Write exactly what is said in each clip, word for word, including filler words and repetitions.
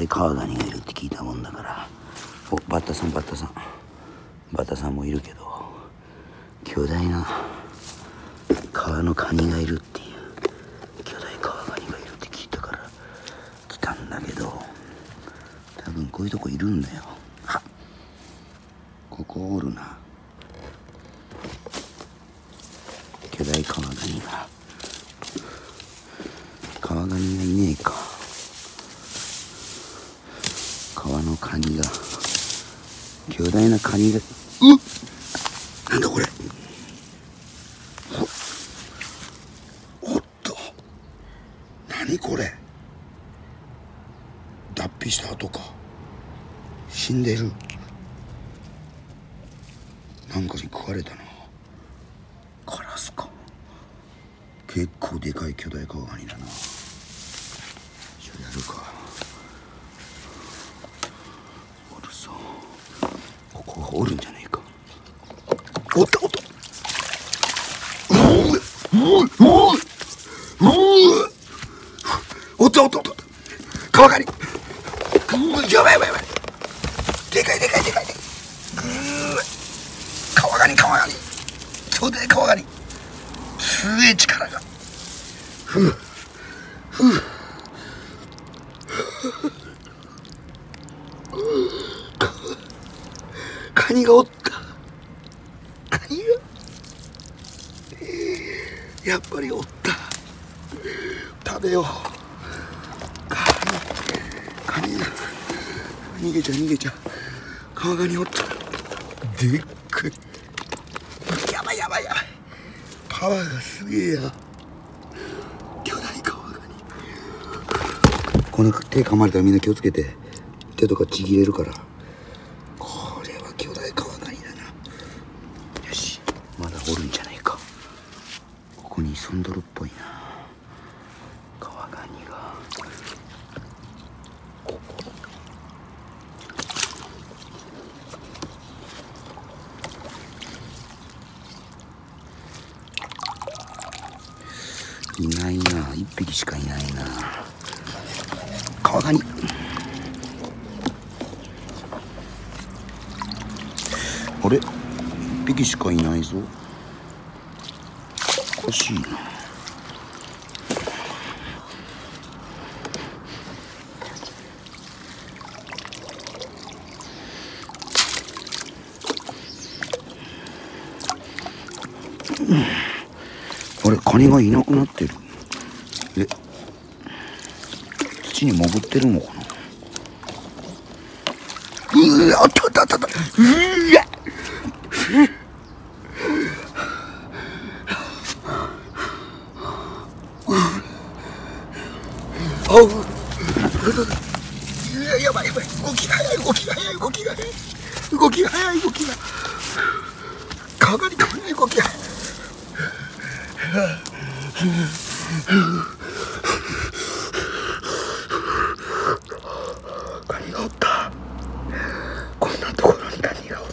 川ガニがいるって聞いたもんだから。お、バッタさんバッタさんバッタさんもいるけど、巨大な川のカニがいるっていう、巨大川ガニがいるって聞いたから来たんだけど、多分こういうとこいるんだよ。はっ、ここおるな、巨大川ガニが。川ガニがいねえか。川のカニが、巨大なカニが、うっ、なんだこれ。おっと、何これ。脱皮した後か。死んでる。なんかに食われたな。カラスか。結構でかい巨大川ガニだな。一緒やるか。おるぞ。ここはおるんじゃねえか。おったおった。おったおったおった。川ガニ。やばいやばいやばい。でかいでかいでかいでかい。川ガニ川ガニ。巨大川ガニ。すげえ力が。ふうふう。カニがおった。カニがやっぱりおった。食べよう。カニ、カニ、逃げちゃう逃げちゃう。川ガニおった。でっかい。やばいやばいやばい。パワーがすげえや。巨大川ガニ。この手噛まれたらみんな気をつけて。手とかちぎれるから。これは巨大川ガニだな。よし、まだおるんじゃないか。ここに潜んどるっぽいな、川ガニが。いないな、一匹しかいないな、川ガニ。あれ、一匹しかいないぞ。おかしいな。うん、あれ、カニがいなくなってる。え、土に潜ってるのかな。うわ、あったあったあったあった。うわあう、やばいやばい。動きが早い動きが早い動きが早い動きが早い動きが。かなりかなり動きが。カニがおった。こんなところにカニがおった。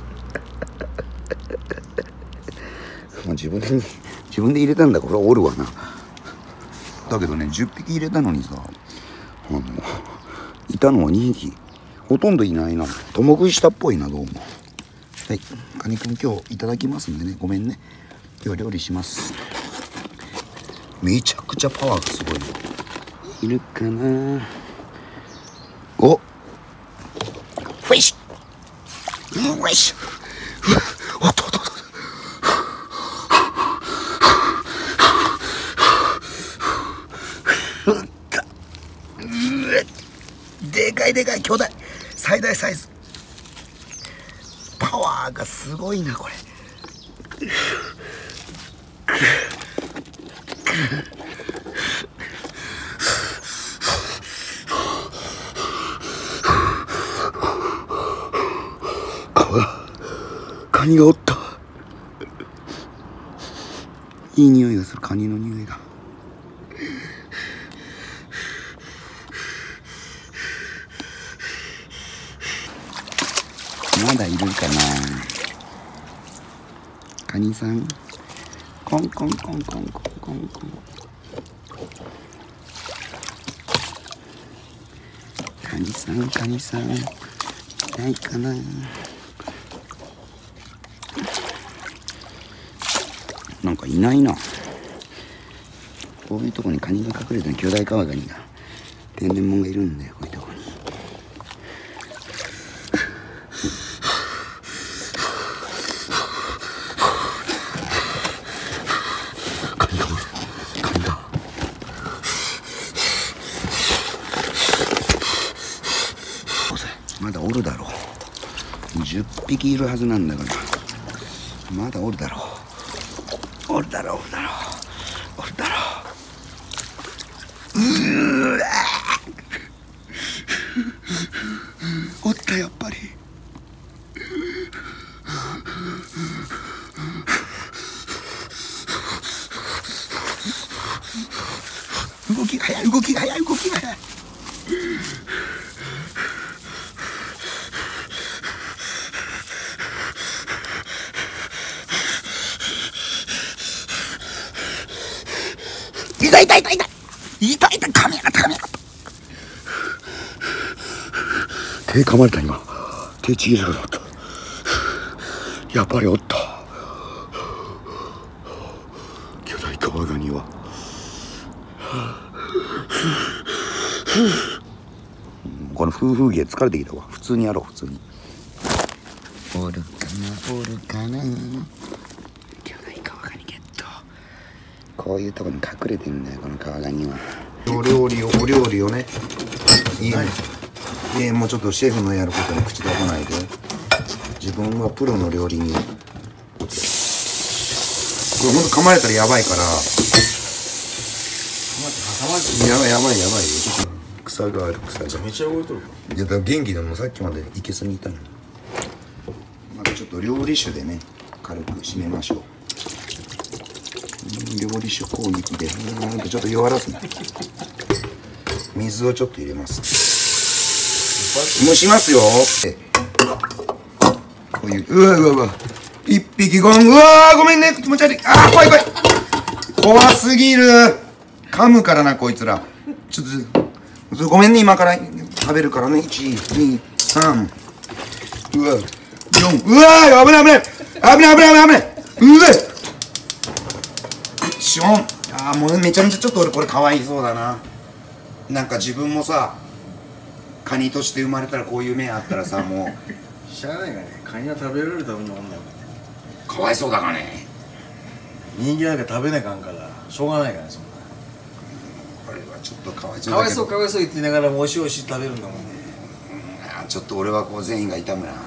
まあ自分で自分で入れたんだ。これはおるわな。だけどね、じゅっぴき入れたのにさ、あのいたのはにひき。ほとんどいないな。共食いしたっぽいな、どうも。はい、カニくん今日いただきますんでね、ごめんね。今日は料理します。めちゃくちゃパワーがすごい。いるかな。お、フィッシュ、フィッシュ、おっとおっとおっと。でかいでかい、巨大、最大サイズ。パワーがすごいなこれ。カニがおった。いい匂いがする、カニの匂いが。まだいるかな。カニさん、コンコンコンコンコンコンコン。 ニさんカニさんいないかな。なんかいないな。こういうとこにカニが隠れてる、巨大川ガニが天然物がいるんだよ、こういうとこに。カニがおる、カニが。まだおるだろう。じゅっぴきいるはずなんだからまだおるだろう。おるだろう、おるだろう、おるだろう。うーわおった、やっぱり。動きが速い、動きが速い、動きが速い。痛い痛い痛い痛い痛い痛い、噛みやがった噛みやがった。手噛まれた、今手ちぎれるかと思った。やっぱりおった。巨大川ガニはこの夫婦芸疲れてきたわ。普通にやろう、普通に。おるかなおるかな。巨大川ガニゲット。こういうとこに隠れてんだよ、この川ガニは。お料理をお料理をね、家に家もうちょっとシェフのやることに口出さないで、自分はプロの料理人。これほんと噛まれたらやばいから。やばいやばいやばいよ。草がある、草が。めちゃめちゃ動いとる。いやだから元気でもさっきまでいけすにいたのに。またちょっと料理酒でね軽く締めましょう。料理酒こう肉でうんとちょっと弱らすね。水をちょっと入れます。蒸しますよ。こういううわうわうわ一匹ゴン。うわーごめんね、気持ち悪い。あー怖い怖い怖すぎる。噛むからなこいつら。ちょっとごめんね、今から食べるからね。いちにさんうわよんうわー危ない危ない危ない危ない危ない危ないうわしょん。あーもうめちゃめちゃちょっと俺これかわいそうだな。なんか自分もさカニとして生まれたらこういう目あったらさもうしゃあないがね、カニは食べられるためのもんだよ。 かわいそうだがね。 人間なんか食べなかんからしょうがないからね、そんな。 これはちょっとかわいそうだけど。 かわいそうかわいそう言ってながらもおいしいおいしい食べるんだもんね。 うん、ちょっと俺はこう善意が痛むな。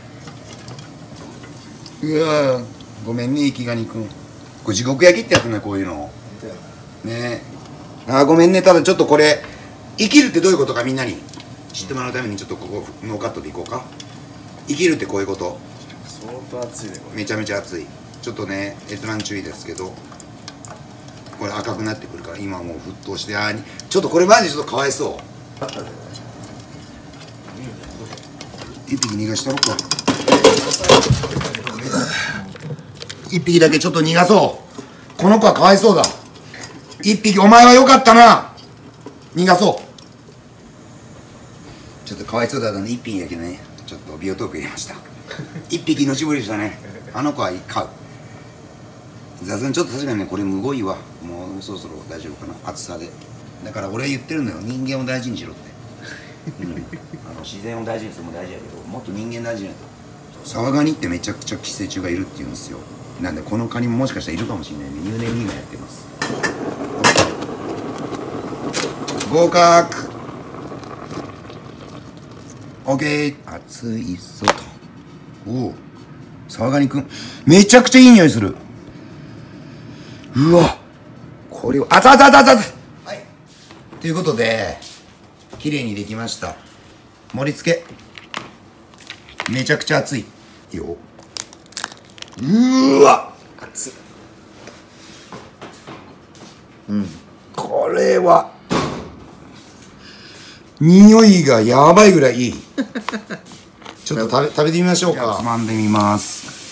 うわごめんね、生きガニくん。これ地獄焼きってやつね、こういうのねえ。あーごめんね。ただちょっとこれ生きるってどういうことかみんなに知ってもらうためにちょっとここノーカットでいこうか。生きるってこういうこと。 相当熱いねこれ。 めちゃめちゃ熱い。ちょっとね閲覧注意ですけどこれ赤くなってくるから今もう沸騰して、あーちょっとこれマジでちょっとかわいそう。一匹逃がしたろか。一匹だけちょっと逃がそう。この子はかわいそうだ。一匹お前はよかったな。逃がそう。ちょっとかわいそうだったね。一匹だけねちょっとビオトーク入れました。一匹命拾いでしたね。あの子は飼う。さすがにちょっと確かにねこれむごいわ。もうそろそろ大丈夫かな、暑さで。だから俺は言ってるのよ、人間を大事にしろって、うん、あの自然を大事にするのも大事やけどもっと人間大事になると。サワガニってめちゃくちゃ寄生虫がいるって言うんですよ。なんでこのカニももしかしたらいるかもしれないんで入念に今やってます。合格 OK。 熱いぞと。おおサワガニくんめちゃくちゃいい匂いする。うわこれを熱々熱々熱々。はいということで綺麗にできました。盛り付けめちゃくちゃ熱いよ。うーわ熱い。うんこれは匂いがやばいぐらいいい。ちょっと食べ食べてみましょうか。つまんでみます。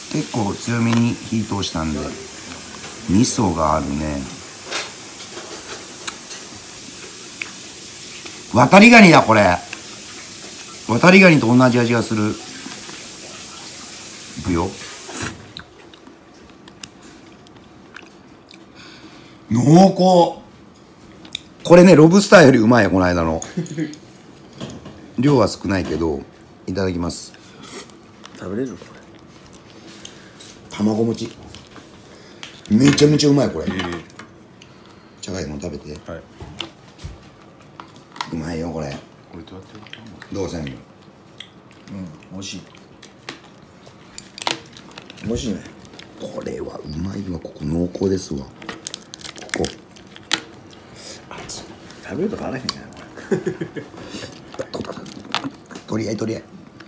結構強めに火通したんで味噌があるね。ワタリガニだこれ。 渡りガニと同じ味がする。いくよ。濃厚。これねロブスターよりうまいよ、この間の。量は少ないけど。いただきます。 食べれるこれ。 卵餅めちゃめちゃうまいこれ。 えー、 じゃがいも食べて。 はい。 うまいよこれ。 これどうやってやったの？ どうせんの。 うん、美味しい。美味しいね。 これはうまいわ。ここ濃厚ですわ。ここ食べるとかあらへんね。 取り合い取り合い。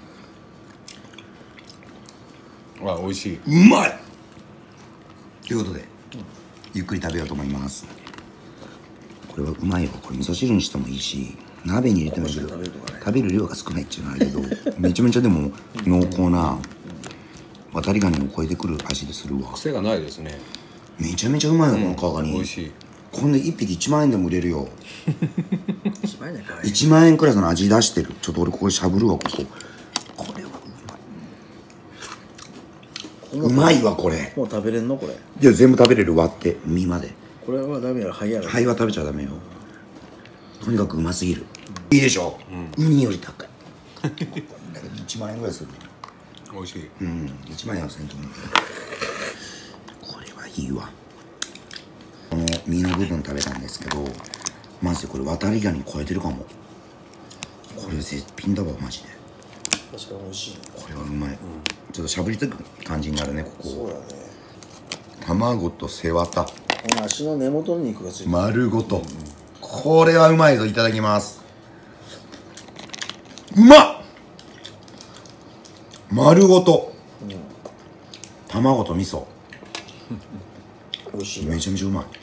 あ、美味しい。 うまいということで、うん、ゆっくり食べようと思います。これはうまいわ。これ味噌汁にしてもいいし鍋に入れてもいいけど、食べるとかね、食べる量が少ないっていうのはあるけどめちゃめちゃでも濃厚な渡りガニを超えてくる味でするわ。 癖がないですね。 めちゃめちゃうまいよ、このカワガニ。 美味しい。 こんでいっぴきいちまんえんでも売れるよ。 いちまんえんかい。 いちまんえんクラスの味出してる。ちょっと俺ここしゃぶるわ。こここれはうまい。うまいわこれ。 もう食べれんのこれ。 いや全部食べれる。割って身まで。 これはダメやろ。肺やろ。 肺は食べちゃダメよ。とにかくうますぎる、うん、いいでしょ、うん、ウニより高い。だけどいちまんえんぐらいする。 美味しい。 うん、いちまんえんはせんと思うけどこれはいいわ。この身の部分食べたんですけどマジでこれ渡りガニ超えてるかも。これ絶品だわマジで。 確かに美味しい。 これはうまい、うん、ちょっとしゃぶりつく感じになるねここ。 そうだね。 卵と背わた、 この足の根元に肉がついてる丸ごと、うん、これはうまいぞ。いただきます。うまっ。丸ごと、うん、卵と味噌美味しい。 めちゃめちゃうまい。